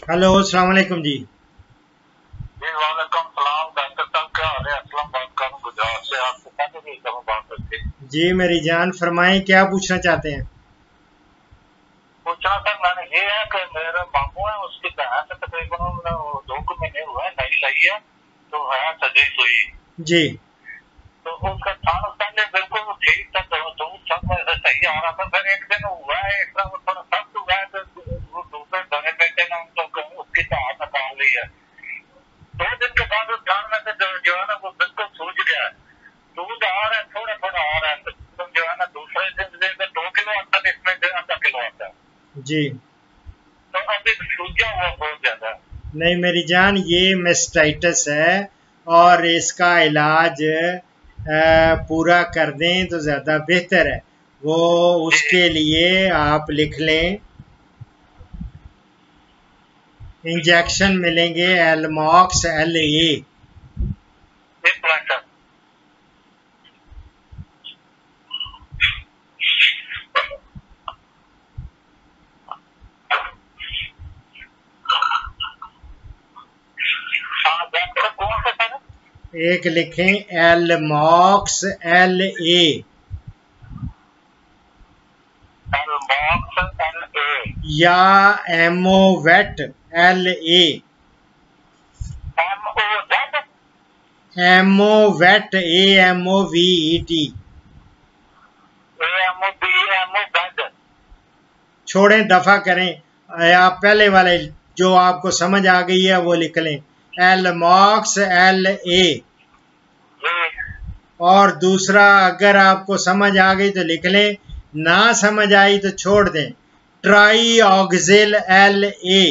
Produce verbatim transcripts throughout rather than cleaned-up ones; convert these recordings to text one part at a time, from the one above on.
Hello, अस्सलाम वालेकुम जी। जी वालेकुम सलाम। डॉक्टर साहब क्या हाल है? असलम बात करूँ गुजरात से, आपसे पहले भी करूँ बात करके। जी मेरी जान फरमाएं, क्या पूछना चाहते हैं? पूछना सर मैंने ये है कि मेरे मामू है, उसकी बहन से तकरीबन दो कुछ महीने हुए हैं, नई लाई है तो है सजी सुई। जी तो उसका खान पहले बिल्कुल ठीक था, तो दूध सब वैसे सही आ रहा था। फिर एक दिन हुआ है एक वो थोड़ा सख्त हुआ है, तो वो दूसरे बड़े बेटे ने उनको उसकी हाथ निकाल ली है। दो दिन के बाद उस खान में से जो है ना वो बिल्कुल सूझ गया है, दूध आ रहा है, थोड़ा थोड़ा आ रहा है, तो जो है ना दूसरे दिन से दो किलो आता है, इसमें से आधा किलो आता है। जी तो अभी सूझा हुआ बहुत ज्यादा है। नहीं मेरी जान, ये मेस्टाइटिस है और इसका इलाज आ, पूरा कर दें तो ज़्यादा बेहतर है। वो उसके लिए आप लिख लें, इंजेक्शन मिलेंगे एलमॉक्स एल ए। एक मिनट सर। हाँ डॉक्टर कौन सा सर? एक लिखें Elmox L A Elmox L A या Emovate L A. M O Z Emovate A M O V E T. A M O B M O Z. छोड़ें, दफा करें। आप पहले वाले जो आपको समझ आ गई है वो लिख लें, एलमॉक्स एल ए। और दूसरा अगर आपको समझ आ गई तो लिख लें, ना समझ आई तो छोड़ दें, ट्राई ऑक्सिल L A.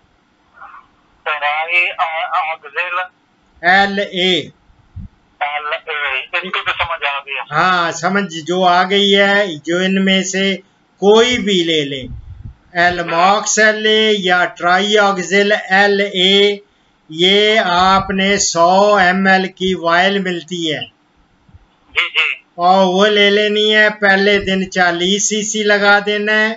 L A L A इसकी भी समझ आ गई है। हाँ, समझ जो आ गई है, जो इनमें से कोई भी ले लें, एलमॉक्स एल ए या ट्राई ऑक्सिल एल ए। ये आपने सौ एम एल की वायल मिलती है जी जी और वो ले लेनी है। पहले दिन चालीस सीसी लगा देना है,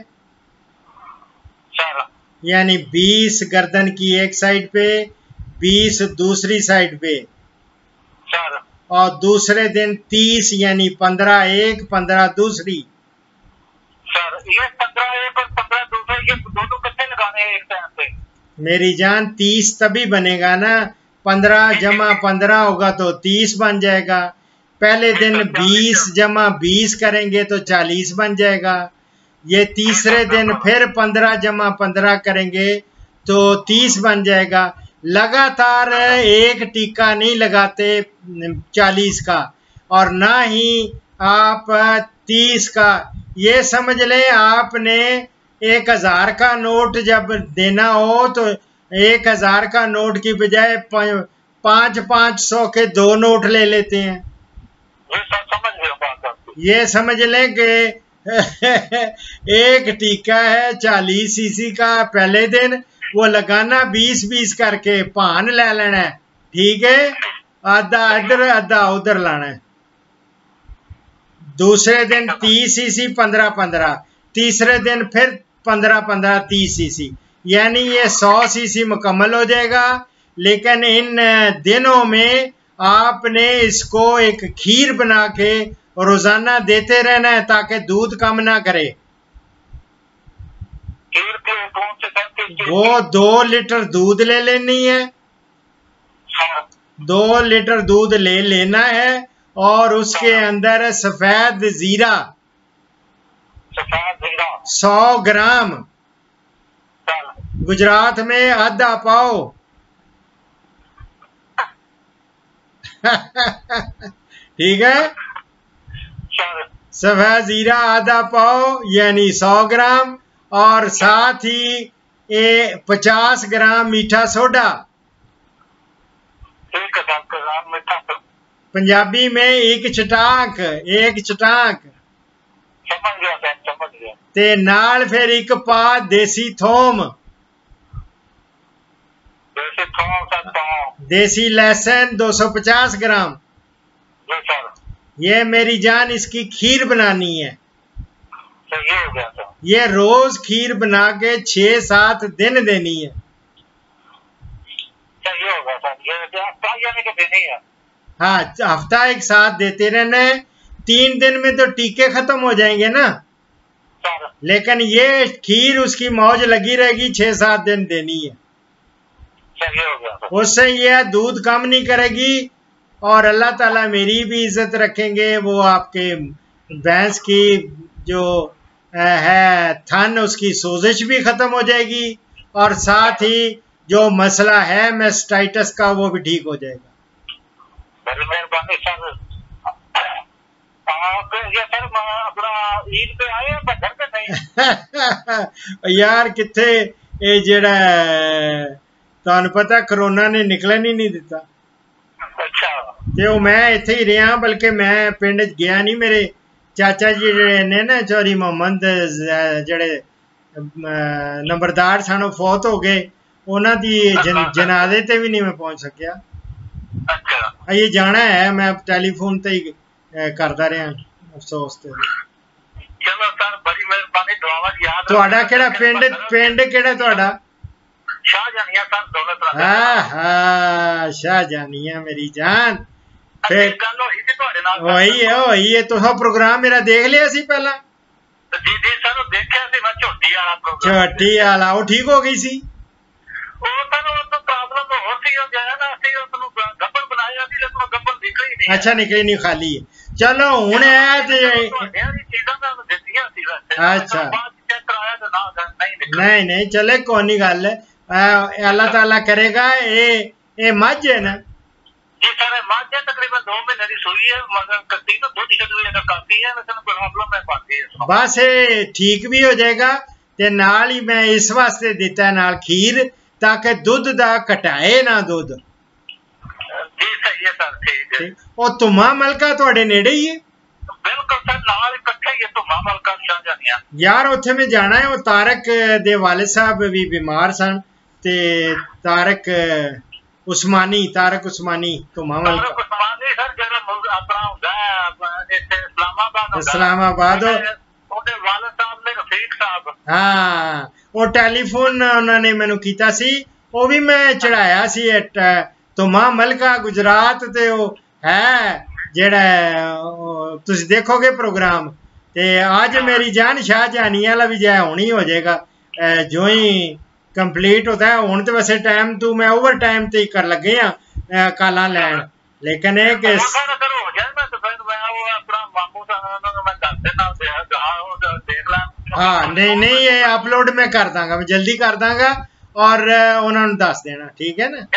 सर। यानी बीस गर्दन की एक साइड पे, बीस दूसरी साइड पे, सर और दूसरे दिन तीस, यानी पंद्रह एक पंद्रह दूसरी। सर ये पंद्रह एक और पंद्रह दूसरे, ये दोनों कितने लगाने हैं एक टाइम पे? मेरी जान, तीस तभी बनेगा ना, पंद्रह जमा पंद्रह होगा तो तीस बन जाएगा। पहले दिन बीस जमा बीस करेंगे तो चालीस बन जाएगा। ये तीसरे दिन फिर पंद्रह जमा पंद्रह करेंगे तो तीस बन जाएगा। लगातार एक टीका नहीं लगाते चालीस का, और ना ही आप तीस का। ये समझ लें, आपने एक हजार का नोट जब देना हो तो एक हजार का नोट की बजाय पांच पांच सौ के दो नोट ले लेते हैं। ये सब समझ गया बात आपकी। ये समझ लें कि एक टीका है चालीस सीसी का, पहले दिन वो लगाना बीस बीस करके, भान ले लेना है, ठीक है, आधा इधर आधा उधर लाना है। दूसरे दिन तीस सीसी पंद्रह पंद्रह, तीसरे दिन फिर पंद्रह पंद्रह तीस सीसी, यानी ये सौ सीसी मुकम्मल हो जाएगा। लेकिन इन दिनों में आपने इसको एक खीर बना के रोजाना देते रहना है ताकि दूध कम ना करे। खीर के कौन से सर की? वो दो लीटर दूध ले लेनी है, हाँ दो लीटर दूध ले लेना है और उसके अंदर सफेद जीरा सफेद जीरा सौ ग्राम, सर। गुजरात में आधा पाओ। ठीक है, सर सफेद जीरा आधा पाओ यानी सौ ग्राम, और साथ ही ए पचास ग्राम मीठा सोडा। ठीक है सर, ग्राम मीठा सर। पंजाबी में एक चटाक, एक चटाक। समझ गया सर, समझ गया। ते नाल फिर एक पा देसी थोम, देसी थोम सर पाओ। देसी लहसुन दो सौ पचास ग्राम। जी सर। ये मेरी जान इसकी खीर बनानी है। सही हो गया सर। ये रोज खीर बना के छह सात दिन देनी है। देनी है। हाँ, हफ्ता एक साथ देते रहना है। तीन दिन में तो टीके खत्म हो जाएंगे ना, सर लेकिन ये खीर उसकी मौज लगी रहेगी, छह सात दिन देनी है। सही हो गया सर। उससे ये है, दूध कम नहीं करेगी और अल्लाह ताला मेरी भी इज्जत रखेंगे। वो आपके भैंस की जो है थन, उसकी सोजिश भी खत्म हो जाएगी और साथ ही जो मसला है मेस्टाइटिस का वो भी ठीक हो जाएगा। बड़ी मेहरबानी सर। आप ये सर अपना ईद पे आए हैं घर पे नहीं? यार किथे ये जेड़ा तुहानू पता कोरोना ने निकलन ही नहीं दिता। अच्छा। ते वो मैं इत्थे ही रहा, बल्कि मैं पिंड गया नहीं। मेरे चाचा जी जेड़े ने ना चौधरी मोहम्मद जेड़े नंबरदार सन फौत हो गए, उन्हां दी जन, जनाजे ते भी नहीं मैं पहुंच सकिया। अच्छा। ये जाना है, मैं टेलीफोन ते ही करदा रहा, अफसोस ते। चलो सर बड़ी मेहरबानी, दुआवां याद। तुहाडा केड़ा पिंड पिंड केड़ा तुहाडा? शाहजानिया सर, दौलत राजा। हाँ हाँ, शाहजानिया मेरी जान। फिर गल होई सी तुहाडे नाल? वही है वही है। तुसा प्रोग्राम मेरा देख लिया सी पहला? जी जी सर, देखिया सी मैं, झोटी वाला प्रोग्राम। झोटी वाला वो ठीक हो गई सी? ਉਹ ਤਾਂ ਉਹ ਤਾਂ ਪ੍ਰੋਬਲਮ ਹੋਰ ਸੀ, ਉਹ ਜਿਹੜਾ ਨਾ ਅਸੀਂ ਉਸ ਨੂੰ ਗੱਬਲ ਬਣਾਇਆ ਸੀ, ਲੇਕਿਨ ਉਹ ਗੱਬਲ ਨਿਕਲੀ ਨਹੀਂ। अच्छा निकली नहीं, खाली है। चलो हुण है ते ਤੁਹਾਡੀਆਂ ਵੀ ਚੀਜ਼ਾਂ ਤਾਂ ਦਿੱਤੀਆਂ ਸੀ ਵੈਸੇ। अच्छा। ਬਾਅਦ ਚੈੱਕ ਕਰਾਇਆ ਤਾਂ ਨਾ ਨਹੀਂ ਨਿਕਲੀ। नहीं नहीं, चले कोई नहीं गल है, अल्लाह ताला करेगा। ये ये मझ है ना? जी सर, मझ है, तकरीबन दो महीने की सूई है, मगर कट्टी तो दूध छड़ी है, काफी है, लेकिन प्रॉब्लम है बाकी है। बस ये ठीक भी हो जाएगा। ते नाल ही मैं इस वास्ते दिता है नाल खीर, ताकि दुध दा घटाए ना दुध। जी सही है सर, ठीक है। और तुमा मलका तुहाडे नेड़े ही है? बिल्कुल सर, नाल इकट्ठे ही है तुमा मलका शाहजानिया। यार उत्थे मैं जाना है। वो तारक दे वालिद साहब भी बीमार सन, ते तारक उस्मानी तारक उस्मानी तुमा मलका। तारक उस्मानी सर जरा अपना हुंदा है इत्थे इस्लामाबाद। इस्लामाबाद ਉਹਦੇ ਵਾਲਿਦ ਸਾਹਿਬ ਨੇ ਰਫੀਕ ਸਾਹਿਬ। हाँ, वो टेलीफोन उन्होंने मैनू कीता सी, वो भी मैं चढ़ाया सी। तुमा मलका गुजरात ते वो है जेड़ा तुसी देखोगे प्रोग्राम, ते आज मेरी जान शाहजहानी वाला भी जो हुण ही हो जाएगा, जो ही कंप्लीट होता है। हुण तो वैसे टाइम तू मैं ओवर टाइम ते कर लगे हाँ काला लैन, लेकिन ये कि अगर हो जाए ना तो फिर मैं वो अपना मामू साहब मैं दस देना देख ला। हाँ नहीं नहीं, ये अपलोड मैं कर दांगा, मैं जल्दी कर दांगा और उन्होंने दस देना, ठीक है ना?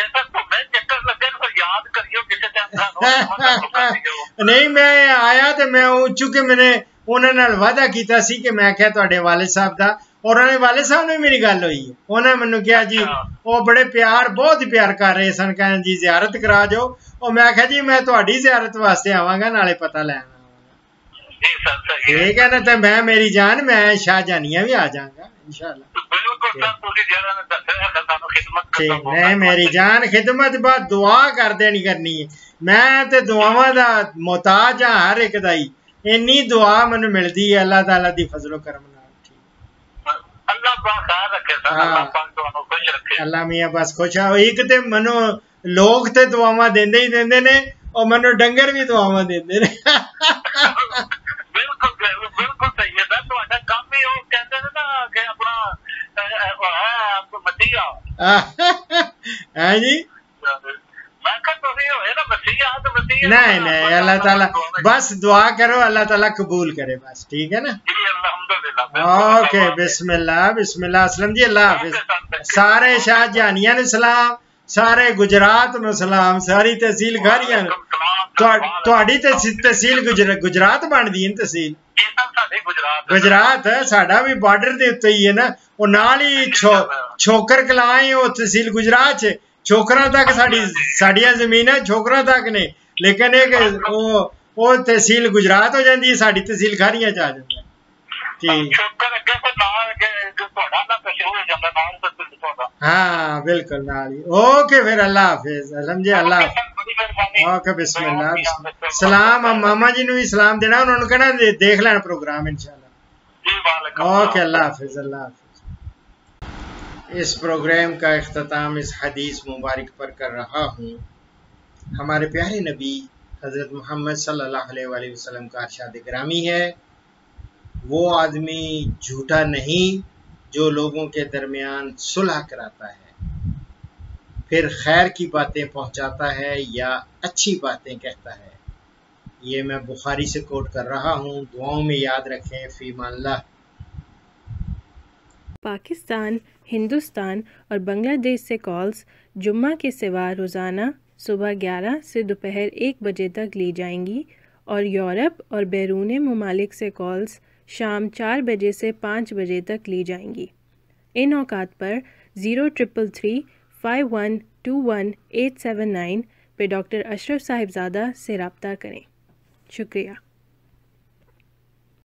नहीं मैं आया तो मैं चूंकि मैंने उन्होंने वादा किया सी कि मैं क्या तुहाडे वालिद साहब दा, और उन्होंने वालिद साहब ने मेरी गल हुई है। उन्होंने मैनू कहा जी, वो बड़े प्यार बहुत ही प्यार कर रहे सन, कहन जी जियारत करा जाओ। और मैं आख्या जी मैं तुहाडी जियारत वास्ते आवांगा, नाले पता लैन आवांगा। ठीक है ना? तो मैं मेरी जान मैं शाहजानिया भी आ जाऊंगा इंशाल्लाह। ठीक नहीं मेरी जान, खिदमत बाद दुआ कर देनी करनी है। मैं ते दुआवां दा मोहताज हाँ हर एक दा ही, इन्नी दुआ मैनू मिलदी है अल्लाह ताला दी फजलो करम नाल। अल्लाह मियां बस खुश है। एक ते मनो लोग ते दुआवां देंदे ही देंदे ने, और मनो डंगर भी दुआवां देंदे ने। बिल्कुल बिल्कुल सही है सर, ਤੁਹਾਡਾ ਕੰਮ ਹੀ ਉਹ ਕਹਿੰਦੇ ਨੇ ਨਾ ਕਿ ਆਪਣਾ ਹੈ ਮਸੀਹਾ है जी। मैं कहा ਤੁਸੀਂ ਹੋਏ ना मसीहा, तो मसीहा नहीं नहीं, अल्लाह ताला बस दुआ करो, अल्लाह ताला कबूल करे बस, ठीक है ना? जी अल्हम्दुलिल्लाह। ओके बिस्मिल्लाह बिस्मिल्लाह। असलम जी, अल्लाह हाफिज। सारे शाहजहानिया नु सलाम, सारे गुजरात नु सलाम, सारी तहसील गारियां नु। ਤੁਹਾਡੀ ਤੇ ਤਹਿਸੀਲ ਗੁਜਰਾਤ ਬਣਦੀ ਹੈ? ਤਹਿਸੀਲ गुजरात है, साडा भी बॉर्डर दे उत्ते ही है ना। वो नाल ही छो छोकर कलां है, वो तहसील गुजरात च छोकरां तक साडी साडियां ज़मीनां छोकरां तक ने, लेकिन एक वो वो तहसील गुजरात हो जाती है, साडी तहसील खारियां च आ जाती है। ठीक, हाँ बिल्कुल नाल ही। ओके फिर अल्लाह हाफिज। समझे? अल्लाह ओके बिस्मिल्लाह। सलाम मामा जी ने भी सलाम देना, उन्होंने कहना देख लेना प्रोग्राम इंशाल्लाह। ओके अल्लाह हाफिज अल्लाह हाफिज। इस प्रोग्राम का इख्तिताम इस हदीस मुबारक पर कर रहा हूँ। हमारे प्यारे नबी हज़रत मोहम्मद सल्लल्लाहु अलैहि वसल्लम का इरशाद गिरामी है, वो आदमी झूठा नहीं जो लोगों के दरमियान सुलह कराता है, फिर खैर की बातें पहुंचाता है या अच्छी बातें कहता है। ये मैं बुखारी से कोट कर रहा हूँ। दुआओं में याद रखें। फीमाल्लाह। पाकिस्तान, हिंदुस्तान और बांग्लादेश से कॉल्स जुम्मा के सिवा रोज़ाना सुबह ग्यारह से दोपहर एक बजे तक ली जाएंगी और यूरोप और बैरून ममालिक से कॉल्स शाम चार बजे से पाँच बजे तक ली जाएंगी। इन औकात पर zero triple three five one two one eight seven nine पे डॉक्टर अशरफ साहिबजादा से रब्ता करें। शुक्रिया।